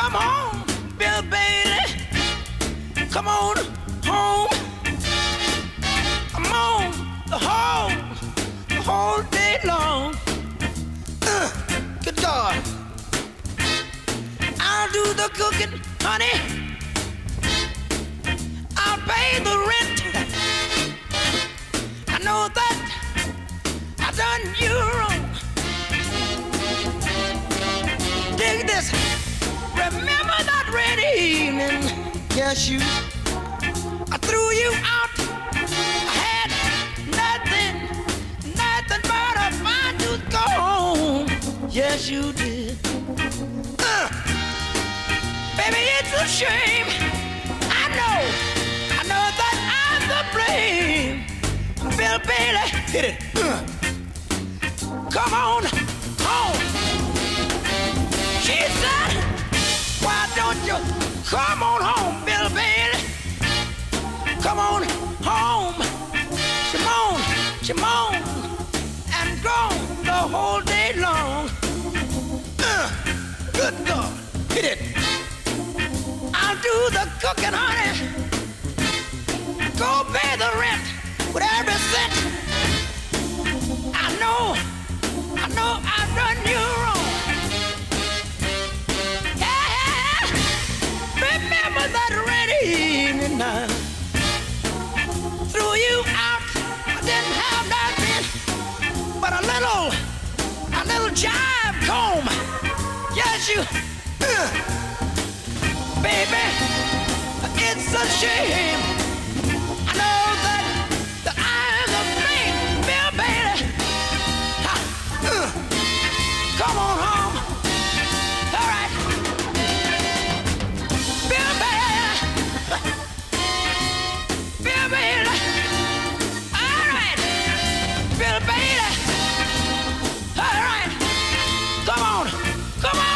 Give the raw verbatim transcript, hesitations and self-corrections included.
Come on, Bill Bailey. Come on home. I'm on the whole, the whole day long. Uh, good God. I'll do the cooking, honey. I'll pay the rent. I know that I done you wrong. Dig this. Remember that rainy evening? Yes, you. I threw you out. I had nothing, nothing but a fine tooth comb. Yes, you did. Uh, baby, it's a shame. I know, I know that I'm the blame. Bill Bailey, hit it. Uh, come on home. She said, why don't you come on home, Bill Bailey? Come on home. She moan, she moan, and groan the whole day long. Uh, good God, hit it. I'll do the cooking, honey. Go pay the rent with every cent. I know, I know I've done you wrong. Yeah, remember that rainy evening night. Threw you out, I didn't have nothing but a little, a little jive comb. Yes, you, uh, baby, it's a shame. I know that, that I'm the blame, Bill Bailey. Ha, uh, come on home. All right, Bill Bailey. Bill Bailey. All right, Bill Bailey. All right, come on, come on.